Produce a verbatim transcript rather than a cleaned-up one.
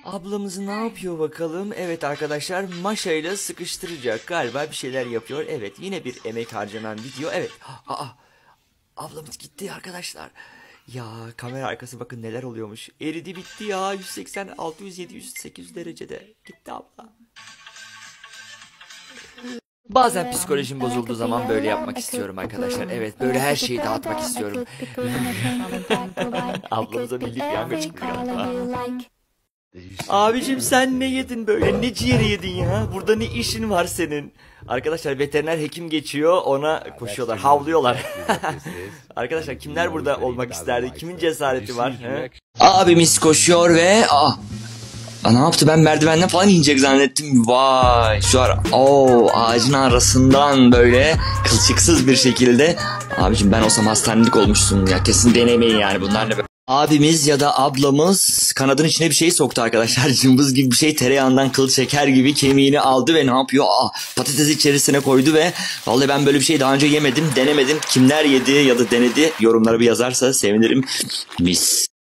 Ablamız ne yapıyor bakalım? Evet arkadaşlar, maşayla sıkıştıracak. Galiba bir şeyler yapıyor. Evet, yine bir emek harcanan video. Evet. Aa, ablamız gitti arkadaşlar. Ya kamera arkası bakın neler oluyormuş. Eridi bitti ya. yüz seksen, altı yüz, yedi yüz, sekiz yüz derecede. Gitti abla. Bazen psikolojim bozulduğu zaman böyle yapmak istiyorum arkadaşlar. Evet, böyle her şeyi dağıtmak istiyorum. Ablamıza milli piyango çıktı galiba. Abicim sen ne yedin böyle? Ne ciğeri yedin ya? Burada ne işin var senin? Arkadaşlar veteriner hekim geçiyor, ona koşuyorlar, havlıyorlar. Arkadaşlar kimler burada olmak isterdi? Kimin cesareti var? He? Abimiz koşuyor ve aa, Aa, ne yaptı? Ben merdivenden falan inecek zannettim. Vay, şu an o ağacın arasından böyle kılçıksız bir şekilde. Abicim ben olsam hastanelik olmuşsun ya. Kesin denemeyin yani, bunlar ne be? Abimiz ya da ablamız kanadın içine bir şey soktu arkadaşlar. Cımbız gibi bir şey, tereyağından kıl çeker gibi kemiğini aldı ve ne yapıyor? Aa, patatesi içerisine koydu ve vallahi ben böyle bir şey daha önce yemedim, denemedim. Kimler yedi ya da denedi, yorumlara bir yazarsa sevinirim. Mis.